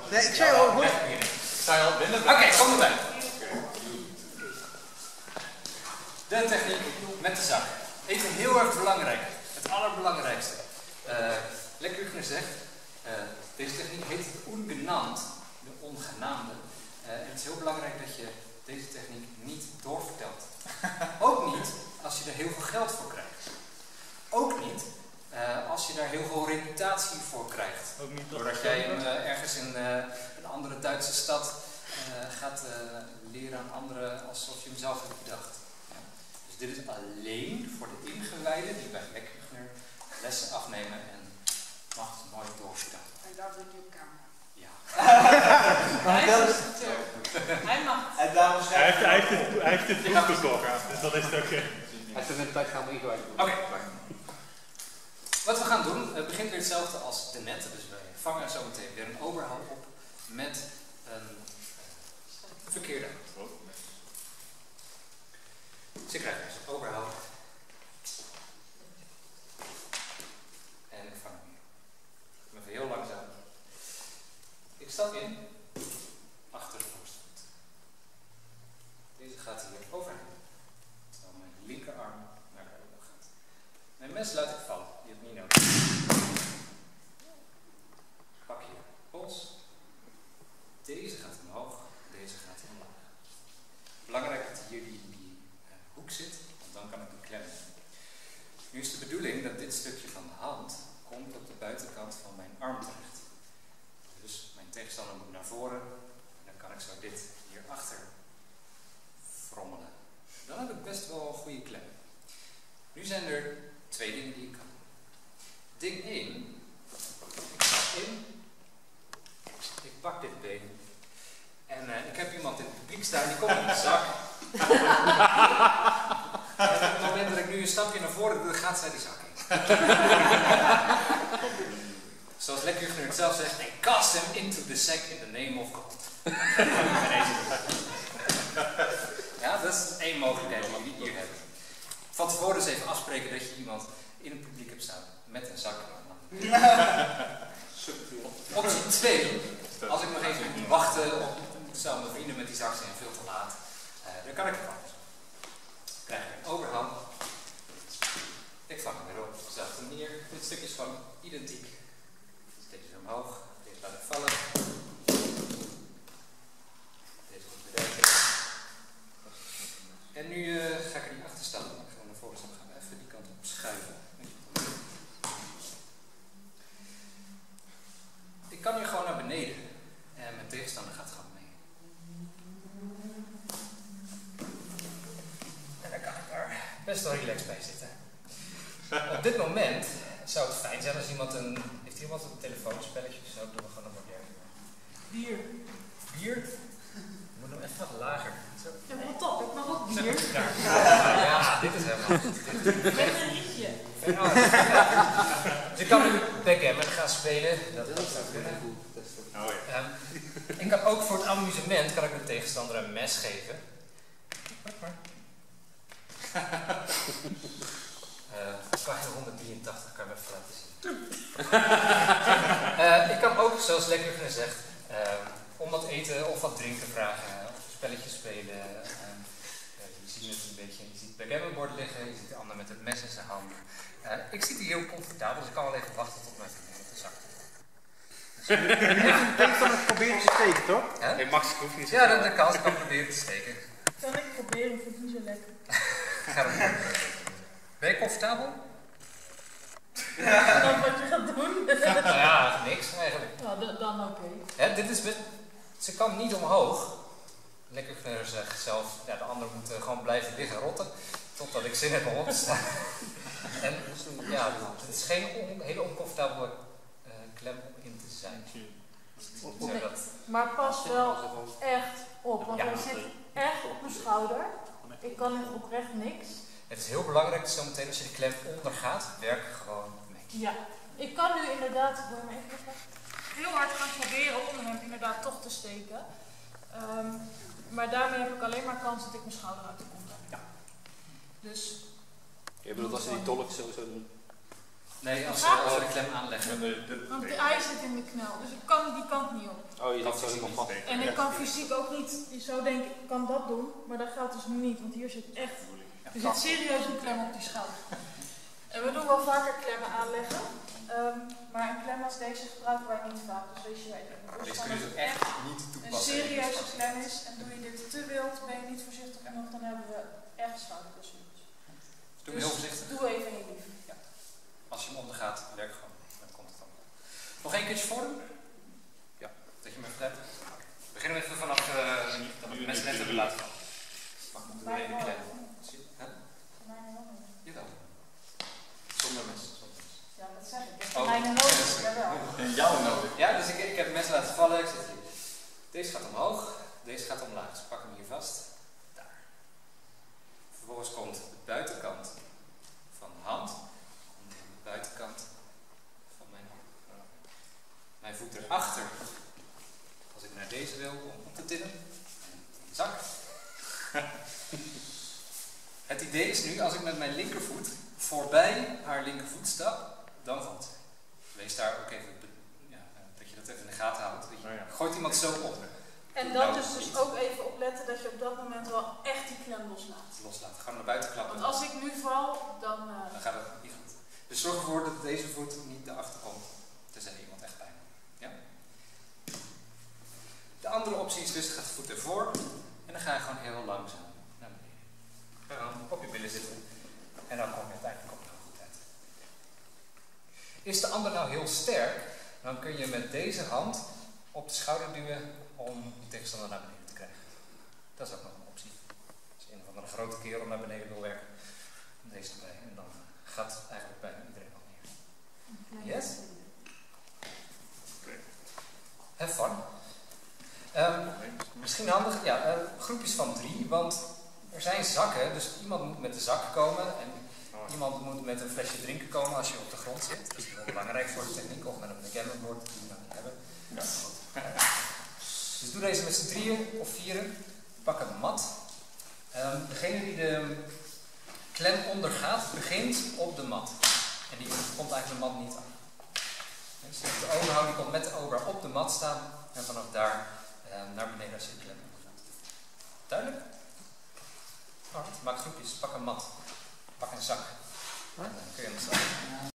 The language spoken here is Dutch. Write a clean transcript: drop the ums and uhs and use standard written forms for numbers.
Nee, ik zei al, Ik zei al binnen. Oké, kom erbij. De techniek met de zak. Even heel erg belangrijk. Het allerbelangrijkste. Lekker Hüchner zegt, deze techniek heet ungenannt, de ongenaamde. En het is heel belangrijk dat je deze techniek niet doorvertelt. Ook niet als je er heel veel geld voor krijgt. Ook niet als je daar heel veel reputatie voor krijgt. Ook niet doordat jij hem ergens in een andere Duitse stad gaat leren aan anderen alsof je hem zelf hebt bedacht. Ja. Dus dit is alleen voor de ingewijden die bij Lekker Hüchner lessen afnemen en mag het nooit doorvertellen. En daar doet je camera. Ja. Hij is een instructeur. Hij mag het. En daarom Hij heeft het boek gekocht, dus dat is het ook. Hij is er met de tijd gaan we ingewijd. Oké. Wat we gaan doen, het begint weer hetzelfde als de net. Dus wij vangen zo meteen weer een overhang op met een verkeerde hand. Dus ik krijg dus een overhang. En ik vang hem hier. Ik ben even heel langzaam. Ik stap in achter de voorste voet. Deze gaat hier overheen. Terwijl mijn linkerarm naar de elleboog gaat. Mijn mes laat ik vallen. Die heb ik niet nodig. Pak hier pols. Deze gaat omhoog. Deze gaat omlaag. Belangrijk dat hier die hoek zit, want dan kan ik hem klemmen. Nu is de bedoeling dat dit stukje van de hand komt op de buitenkant van mijn arm terecht. Dus mijn tegenstander moet naar voren en dan kan ik zo dit hierachter frommelen. Dan heb ik best wel een goede klem. Nu zijn er twee dingen die ik kan doen. Ding 1. Ik stap in. Ik pak dit been. En ik heb iemand in het publiek staan, die komt in de zak. En op het moment dat ik nu een stapje naar voren doe, gaat zij die zak in. Zoals Lekker Hüchner het zelf zegt, and cast him into the sack in the name of God. Ja, dat is één mogelijkheid die we hier hebben. Van tevoren dus even afspreken dat je iemand in het publiek hebt staan met een zak. Optie 2. Als ik nog even moet wachten op mijn vrienden met die zak zijn veel te laat, dan kan ik het anders. Krijg ik een overhang. Ik vang hem weer op, dezelfde manier. Dit stukje is gewoon identiek. Steek je omhoog, deze laat ik vallen. Deze goed bedenken. En nu ga ik er niet achter staan. Ik ga naar voren staan, gaan we even die kant op schuiven. Ik kan nu gewoon naar beneden. En mijn tegenstander gaat gewoon mee. En dan kan ik daar best wel relaxed bij zitten. Op dit moment zou het fijn zijn als iemand heeft iemand een telefoonspelletje of zo, doen we gewoon een moderne. Bier. Bier? Ik moet hem even wat lager. Zo. Ja, wat top, ik mag ook bier. Ja, dit is helemaal goed. Met een rietje. Dus ik kan nu backgammon gaan spelen. Dat is goed. Oh ja. Ik kan ook voor het amusement kan ik de tegenstander een mes geven. Pagina 183 kan ik even laten zien. Ik kan ook, zoals Lekker Hüchner zegt, om wat eten of wat drinken vragen, of spelletjes spelen. Je ziet het een beetje, je ziet het backgammonbord liggen, je ziet de ander met het mes in zijn hand. Ik zit hier heel comfortabel, dus ik kan wel even wachten tot mijn vriendin op de zak. Ik kan het proberen te steken, toch? Huh? Hey Max, ik hoef niet zo. Ja, dat kan. Ik kan proberen te steken. Kan ik proberen, ik vind het niet zo lekker. Ga dat doen. Ben je comfortabel? Ja. Dan wat je gaat doen? Ja, niks eigenlijk. Nou, dan oké. Hè, dit is ze kan niet omhoog. Lekker Hüchner zegt zelf, ja, de ander moet gewoon blijven liggen rotten. Totdat ik zin heb om op te staan. En ja, het is geen hele oncomfortabele klem om in te zijn. Nee, maar pas wel echt op, want hij zit echt op mijn schouder. Ik kan echt oprecht niks. Het is heel belangrijk dat zometeen als je de klem ondergaat, werk gewoon mee. Ja, ik kan nu inderdaad, heel hard gaan proberen om hem inderdaad toch te steken. Maar daarmee heb ik alleen maar kans dat ik mijn schouder uit de kom. Ja. Dus. Je bedoelt als je die tolk zo doen? Nee, als gaat we niet. de klem aanleggen. Want hij zit in de knel, dus ik kan die kant niet op. Oh, je zit zo helemaal vast. En ik kan fysiek ook niet, je zou denken, ik kan dat doen, maar dat gaat dus niet, want hier zit echt, er zit serieus een klem op die schouder. En we doen wel vaker klemmen aanleggen, maar een klem als deze gebruiken wij niet vaak, dus wees je weten. Dus Deze kun je dus echt niet een toepassen. serieuze klem is en doe je dit te wild, ben je niet voorzichtig genoeg, dan hebben we echt schouderblessures. Doe hem heel voorzichtig. Doe even heel lief. Als je hem ondergaat, werk gewoon. Dan komt het dan. Nog één keertje voor doen? Ja, dat je me vertelt. We beginnen even vanaf dat we het mes net hebben laten vallen. Mag ik moeten even klem? Jawel. Zonder mes. Ja, dat zeg ik. Oh. Mijn nodig, jawel. En jou nodig. Ja, dus ik heb het mes laten vallen. Ik zit hier. Deze gaat omhoog, deze gaat omlaag. Dus pak hem hier vast. Daar. Vervolgens komt de buitenkant van de hand. En de buitenkant van mijn voet erachter. Als ik naar deze wil om op te tillen. En zak. Het idee is nu, als ik met mijn linkervoet voorbij haar linkervoet stap, dan valt ze. Wees daar ook even, dat je dat even in de gaten houdt. Gooit iemand zo op. En dan dus ook even opletten dat je op dat moment wel echt die klem loslaat. Loslaten, gewoon naar buiten klappen. Want als ik nu val, dan... Dan gaat het niet goed. Dus zorg ervoor dat deze voet niet naar achter komt, tenzij iemand echt pijn heeft. Ja? De andere optie is dus, gaat de voet ervoor en dan ga je gewoon heel langzaam naar beneden. Gewoon op je billen zitten en dan kom je uiteindelijk ook nog goed uit. Is de ander nou heel sterk, dan kun je met deze hand op de schouder duwen om je tegenstander naar beneden te krijgen. Dat is ook nog een optie. Als je een of andere grote kerel naar beneden wil werken, deze erbij en dan gaat eigenlijk bijna iedereen al neer. Yes? Have fun. Misschien handig, ja, groepjes van 3, want er zijn zakken, dus iemand moet met de zak komen en iemand moet met een flesje drinken komen als je op de grond zit. Dat is wel belangrijk voor de techniek, of met een backgammon die we nog niet hebben. Ja. Dus doe deze met z'n 3 of 4. Pak een mat. Degene die de klem ondergaat, begint op de mat. En die komt eigenlijk de mat niet aan. Dus de overhouder die komt met de ober op de mat staan en vanaf daar naar beneden als je de klem ondergaat. Duidelijk? Alright, maak groepjes, pak een mat, pak een zak. En dan kun je aan de slag.